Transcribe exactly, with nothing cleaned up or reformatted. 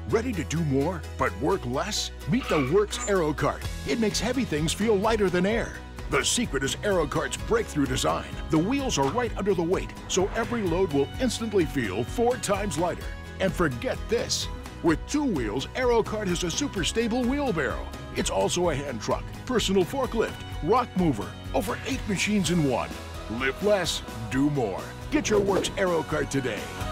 Ready to do more, but work less? Meet the WORX Aerocart. It makes heavy things feel lighter than air. The secret is Aerocart's breakthrough design. The wheels are right under the weight, so every load will instantly feel four times lighter. And forget this. With two wheels, Aerocart has a super stable wheelbarrow. It's also a hand truck, personal forklift, rock mover, over eight machines in one. Lift less, do more. Get your WORX Aerocart today.